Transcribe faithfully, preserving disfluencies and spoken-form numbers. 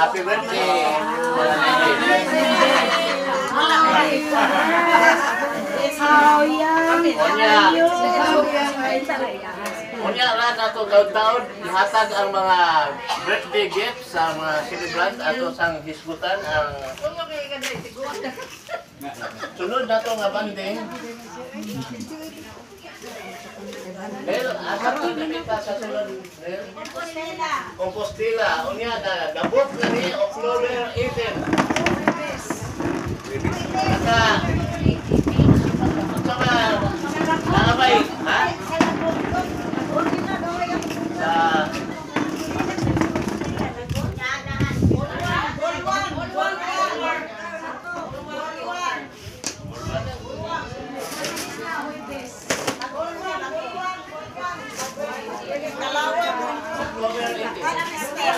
happy birthday. How young are you? Unya lahat ato taon-taon ihatag ang mga birthday gifts sa mga celebrant ato sang hisgutan ang sunod nato nga banding. Pero asa to nakita sa sunod? Compostela. Compostela. Unya na dabot na ni October eighteen. Saka saka nakabay, ha? Sa October eighteen.